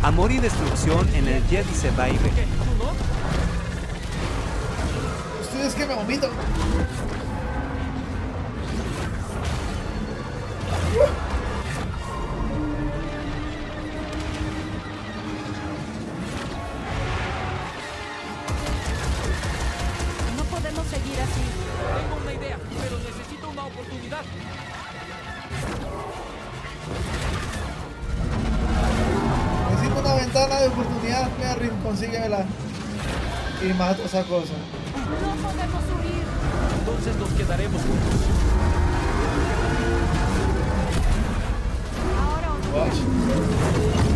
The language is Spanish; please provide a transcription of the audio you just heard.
Amor y destrucción en el Jedi Survivor. ¿Qué? ¿Tú no? Ustedes que me vomito. No podemos seguir así. Tengo una idea, pero necesito una oportunidad. Necesito una ventana de oportunidad, Merrin, consíguemela. Y mato esa cosa. No podemos huir. Entonces nos quedaremos juntos. Ahora o nunca. Watch.